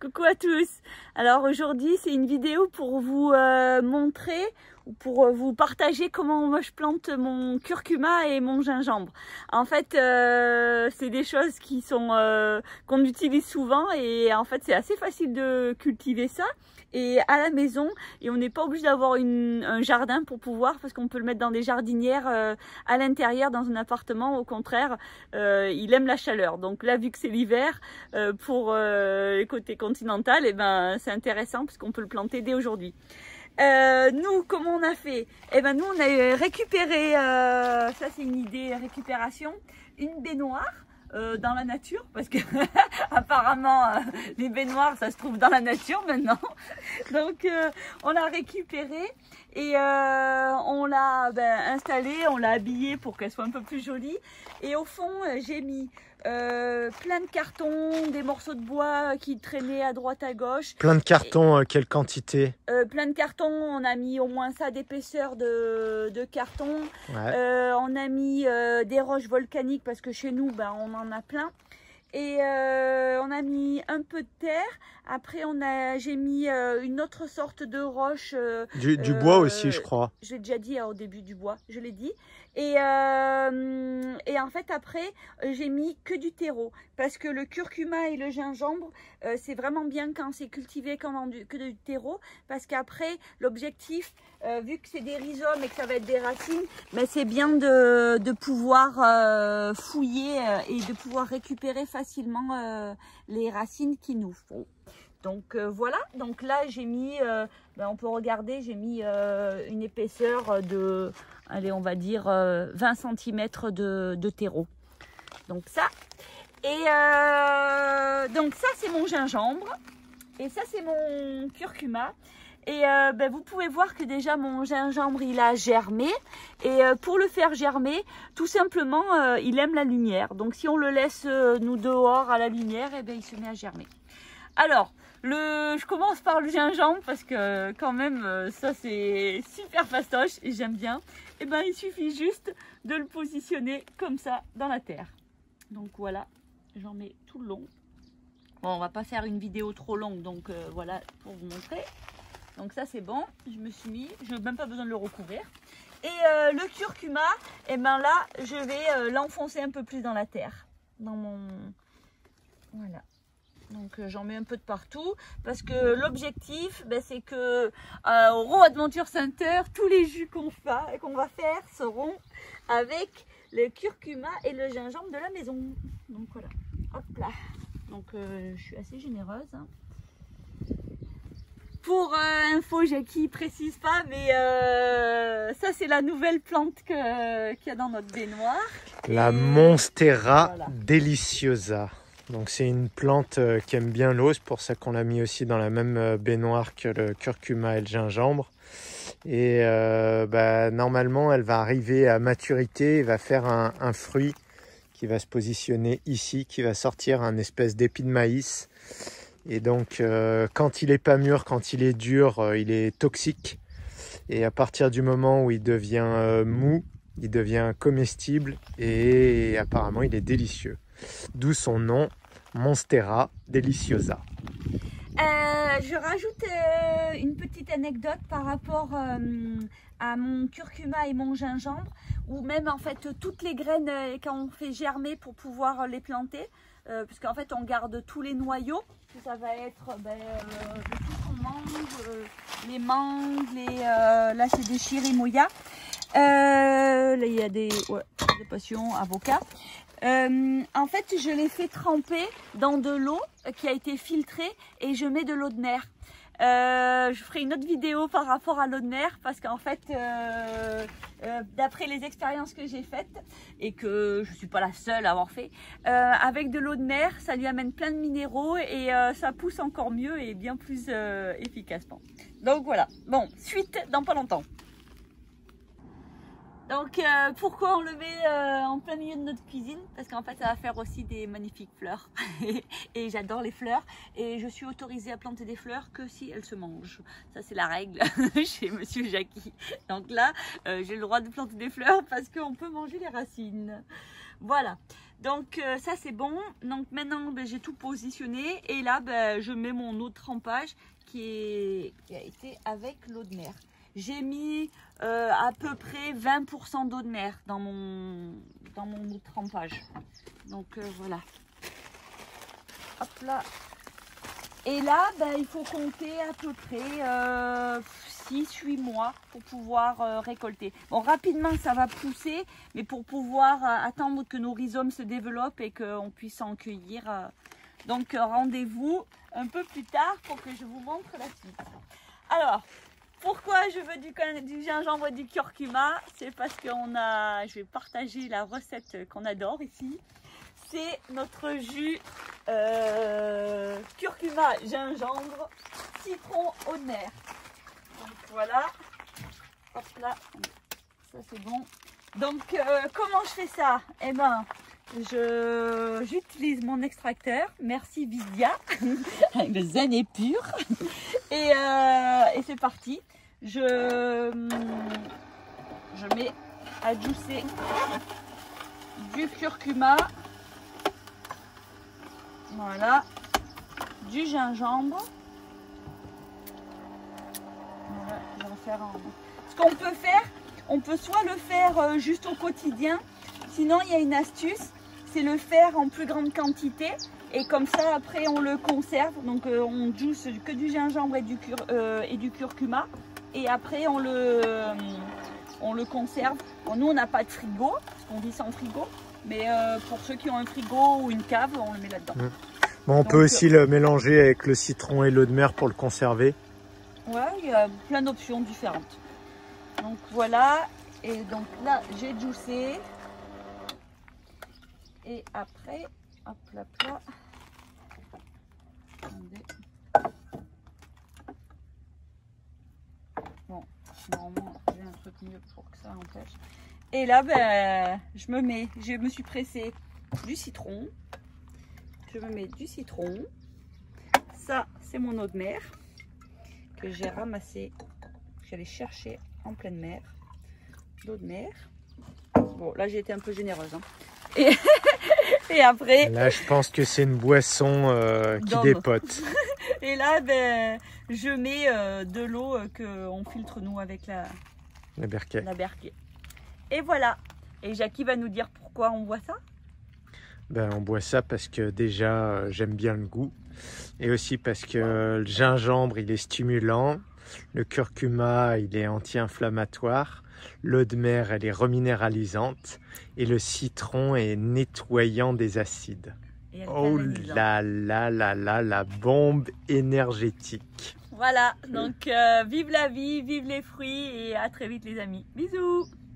Coucou à tous. Alors aujourd'hui c'est une vidéo pour vous montrer ou pour vous partager comment moi je plante mon curcuma et mon gingembre. En fait c'est des choses qui sont qu'on utilise souvent et en fait c'est assez facile de cultiver ça et à la maison, et on n'est pas obligé d'avoir un jardin pour pouvoir, parce qu'on peut le mettre dans des jardinières à l'intérieur dans un appartement. Au contraire, il aime la chaleur, donc là vu que c'est l'hiver, pour les côtés continentaux, et ben c'est intéressant parce qu'on peut le planter dès aujourd'hui. Nous, comment on a fait? Eh ben nous on a récupéré, ça c'est une idée récupération, une baignoire dans la nature, parce que apparemment les baignoires ça se trouve dans la nature maintenant. Donc on l'a récupéré et on l'a installée, on l'a habillée pour qu'elle soit un peu plus jolie. Et au fond j'ai mis plein de cartons, des morceaux de bois qui traînaient à droite à gauche. Plein de cartons, quelle quantité? Plein de cartons, on a mis au moins ça d'épaisseur de carton. Ouais. On a mis des roches volcaniques parce que chez nous on en a plein. Et on a mis un peu de terre. Après j'ai mis une autre sorte de roche. Du bois aussi, je crois. Je l'ai déjà dit au début, du bois, je l'ai dit. Et en fait après j'ai mis que du terreau, parce que le curcuma et le gingembre c'est vraiment bien quand c'est cultivé que du terreau, parce qu'après l'objectif, vu que c'est des rhizomes et que ça va être des racines, mais c'est bien de pouvoir fouiller et de pouvoir récupérer facilement les racines qu'il nous faut. Donc voilà, donc là j'ai mis, on peut regarder, j'ai mis une épaisseur de, allez on va dire 20 cm de terreau. Donc ça, et donc ça c'est mon gingembre, et ça c'est mon curcuma. Et vous pouvez voir que déjà mon gingembre il a germé, et pour le faire germer tout simplement il aime la lumière, donc si on le laisse nous dehors à la lumière, et il se met à germer. Alors je commence par le gingembre parce que quand même ça c'est super fastoche et j'aime bien. Et il suffit juste de le positionner comme ça dans la terre. Donc voilà, j'en mets tout le long. Bon, on va pas faire une vidéo trop longue, donc voilà pour vous montrer. Donc ça c'est bon, je me suis mis, je n'ai même pas besoin de le recouvrir. Et le curcuma, là je vais l'enfoncer un peu plus dans la terre, dans mon, voilà. Donc j'en mets un peu de partout, parce que l'objectif c'est que au Raw Adventure Center, tous les jus qu'on va faire seront avec le curcuma et le gingembre de la maison. Donc voilà, hop là. Donc je suis assez généreuse. Hein. Pour info, Jackie précise pas, mais ça c'est la nouvelle plante qu'il y a dans notre baignoire. La Monstera deliciosa. Donc c'est une plante qui aime bien l'eau, c'est pour ça qu'on l'a mis aussi dans la même baignoire que le curcuma et le gingembre. Et normalement elle va arriver à maturité et va faire un fruit qui va se positionner ici, qui va sortir un espèce d'épi de maïs. Et donc quand il n'est pas mûr, quand il est dur, il est toxique. Et à partir du moment où il devient mou, il devient comestible et apparemment il est délicieux. D'où son nom, Monstera deliciosa. Je rajoute une petite anecdote par rapport à mon curcuma et mon gingembre, ou même en fait toutes les graines quand on fait germer pour pouvoir les planter, parce qu'en fait on garde tous les noyaux, ça va être de tout ce qu'on mange, les mangues, là c'est des chirimoyas, là il y a des passions, avocats. En fait je les fais tremper dans de l'eau qui a été filtrée, et je mets de l'eau de mer. Je ferai une autre vidéo par rapport à l'eau de mer, parce qu'en fait d'après les expériences que j'ai faites, et que je suis pas la seule à avoir fait, avec de l'eau de mer ça lui amène plein de minéraux, et ça pousse encore mieux et bien plus efficacement. Donc voilà, bon, suite dans pas longtemps. Donc pourquoi on le met en plein milieu de notre cuisine? Parce qu'en fait ça va faire aussi des magnifiques fleurs. Et j'adore les fleurs, et je suis autorisée à planter des fleurs que si elles se mangent. Ça c'est la règle chez Monsieur Jackie. Donc là j'ai le droit de planter des fleurs parce qu'on peut manger les racines. Voilà. Donc ça c'est bon. Donc maintenant j'ai tout positionné et là je mets mon eau de trempage qui a été avec l'eau de mer. J'ai mis à peu près 20% d'eau de mer dans mon eau de trempage. Donc voilà. Hop là. Et là, il faut compter à peu près 6-8 mois pour pouvoir récolter. Bon, rapidement, ça va pousser, mais pour pouvoir attendre que nos rhizomes se développent et qu'on puisse en cueillir. Donc, rendez-vous un peu plus tard pour que je vous montre la suite. Alors, pourquoi je veux du gingembre et du curcuma? C'est parce que je vais partager la recette qu'on adore ici. C'est notre jus curcuma, gingembre, citron, eau de mer. Donc voilà, hop là, ça c'est bon. Donc comment je fais ça? Eh ben, j'utilise mon extracteur, merci Vidia, avec le zen et pur. Et c'est parti. Je mets à juicer du curcuma. Voilà, du gingembre. Voilà, je vais en faire un. Ce qu'on peut faire, on peut soit le faire juste au quotidien, sinon il y a une astuce, c'est le faire en plus grande quantité et comme ça après on le conserve. Donc on juice que du gingembre et du curcuma et après on le conserve. Bon, nous on n'a pas de frigo, parce qu'on vit sans frigo. Mais pour ceux qui ont un frigo ou une cave, on le met là-dedans. Bon, on peut aussi le mélanger avec le citron et l'eau de mer pour le conserver. Ouais, il y a plein d'options différentes. Donc voilà, et donc là j'ai juicé. Et après, hop là, là. Attendez. Bon, normalement j'ai un truc mieux pour que ça empêche. Et là, je me suis pressé du citron. Je me mets du citron. Ça, c'est mon eau de mer que j'ai ramassée. J'allais chercher en pleine mer. L'eau de mer. Bon, là, j'ai été un peu généreuse. Hein. Et après... Là, je pense que c'est une boisson qui dépote. Et là, je mets de l'eau qu'on filtre, nous, avec la berquet. Et voilà. Et Jackie va nous dire pourquoi on boit ça. On boit ça parce que déjà j'aime bien le goût et aussi parce que le gingembre il est stimulant, le curcuma il est anti-inflammatoire, l'eau de mer elle est reminéralisante et le citron est nettoyant des acides. Oh là là là là, la bombe énergétique. Voilà, donc vive la vie, vive les fruits et à très vite les amis. Bisous.